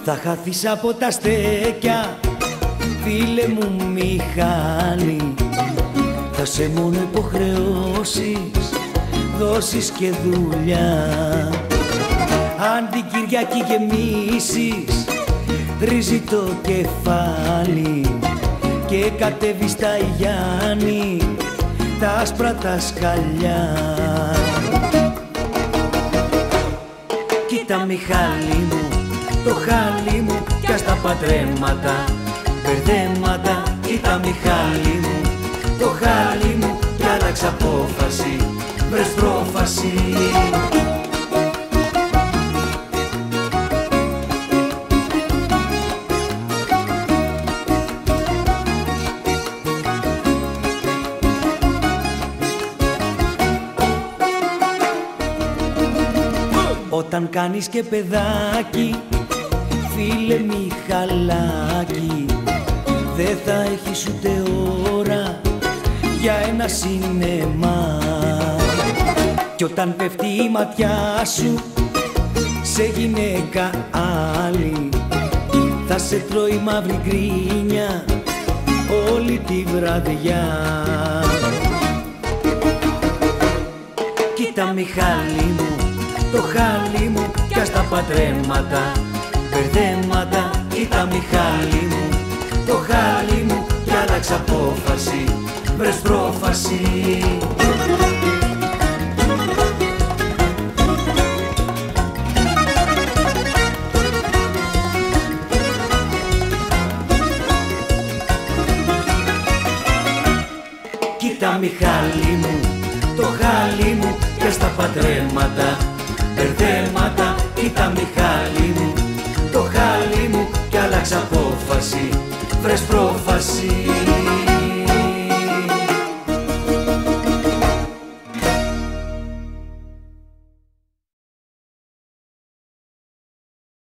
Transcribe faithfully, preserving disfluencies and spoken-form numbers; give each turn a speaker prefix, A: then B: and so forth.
A: Θα χαθείς από τα στέκια, φίλε μου Μιχάλη. Θα σε μόνο υποχρεώσεις, δώσεις και δουλειά. Αν την Κυριακή γεμίσεις, τρίζει το κεφάλι και κατέβεις στα Γιάννη, τα άσπρα τα σκαλιά. Κοίτα Μιχάλη μου, το χάλι μου κι ας τα πατρέματα, μπερδέματα. Κοίτα Μιχάλη μου, το χάλι μου κι άλλαξε απόφαση, βρες πρόφαση. Όταν κάνεις και παιδάκι, φίλε Μιχαλάκη, δεν θα έχεις ούτε ώρα για ένα σινεμά. Κι όταν πέφτει η ματιά σου σε γυναίκα άλλη, θα σε τρώει μαύρη γκρίνια όλη τη βραδιά. Κοίτα Μιχάλη μου, το χάλι μου κι ας τα πατρέματα, μπερδέματα. Κοίτα Μιχάλη μου, το χάλι μου κι άλλαξε απόφαση, βρες πρόφαση. Κοίτα Μιχάλη μου, το χάλι μου κι ας τα πατρέματα, μπερδέματα. Κοίτα Μιχάλη μου, το χάλι μου κι άλλαξε απόφαση, βρες πρόφαση.